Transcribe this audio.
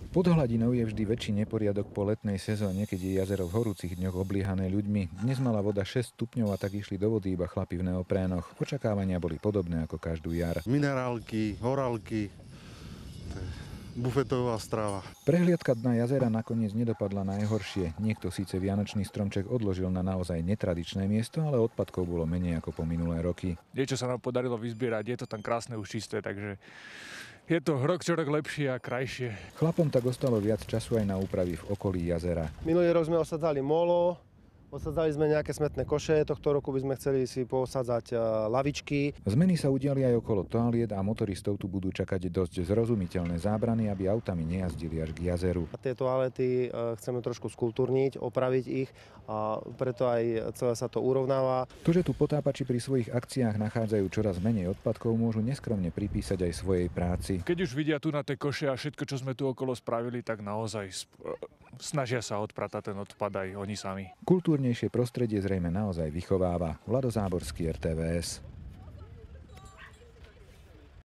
Pod hladinou je vždy väčší neporiadok po letnej sezóne, keď je jazero v horúcich dňoch obliehané ľuďmi. Dnes mala voda 6 stupňov a tak išli do vody iba chlapi v neoprénoch. Očakávania boli podobné ako každú jar. Minerálky, horálky, bufetová strava. Prehliadka dna jazera nakoniec nedopadla najhoršie. Niekto síce vianočný stromček odložil na naozaj netradičné miesto, ale odpadkov bolo menej ako po minulé roky. Niečo sa nám podarilo vyzbierať, je to tam krásne už čisté, takže je to rok čo rok lepšie a krajšie. Chlapom tak ostalo viac času aj na úpravy v okolí jazera. Minulý rok sme osadzali molo, osadzali sme nejaké smetné koše, tohto roku by sme chceli si posadzať lavičky. Zmeny sa udiali aj okolo toaliet a motoristov tu budú čakať dosť zrozumiteľné zábrany, aby autami nejazdili až k jazeru. A tie toalety chceme trošku skultúrniť, opraviť ich a preto aj celé sa to urovnáva. To, že tu potápači pri svojich akciách nachádzajú čoraz menej odpadkov, môžu neskromne pripísať aj svojej práci. Keď už vidia tu na tie koše a všetko, čo sme tu okolo spravili, tak naozaj snažia sa odpratať ten odpad aj oni sami. Kultúrnejšie prostredie zrejme naozaj vychováva. Vlado Záborský, RTVS.